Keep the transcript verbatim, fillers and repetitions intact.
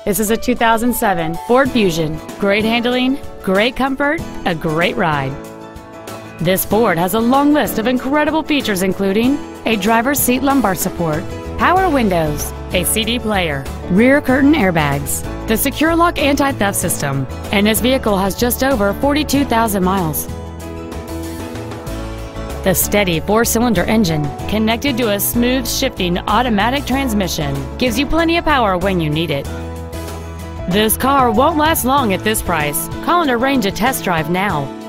This is a two thousand seven Ford Fusion. Great handling, great comfort, a great ride. This Ford has a long list of incredible features including a driver's seat lumbar support, power windows, a C D player, rear curtain airbags, the Secure Lock anti-theft system, and this vehicle has just over forty-two thousand miles. The steady four-cylinder engine, connected to a smooth shifting automatic transmission, gives you plenty of power when you need it. This car won't last long at this price. Call and arrange a test drive now.